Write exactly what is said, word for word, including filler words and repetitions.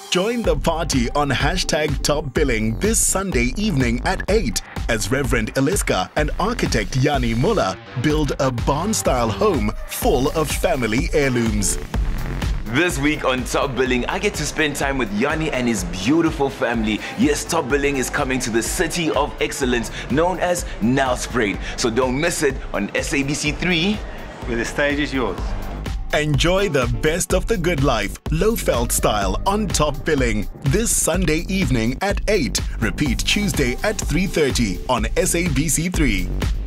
Join the party on hashtag Top Billing this Sunday evening at eight as Reverend Eliska and architect Yanni Muller build a barn-style home full of family heirlooms. This week on Top Billing, I get to spend time with Yanni and his beautiful family. Yes, Top Billing is coming to the city of excellence known as Nelspruit. So don't miss it on S A B C three. Where the stage is yours. Enjoy the best of the good life, Lowveld style on Top Billing this Sunday evening at eight. Repeat Tuesday at three thirty on S A B C three.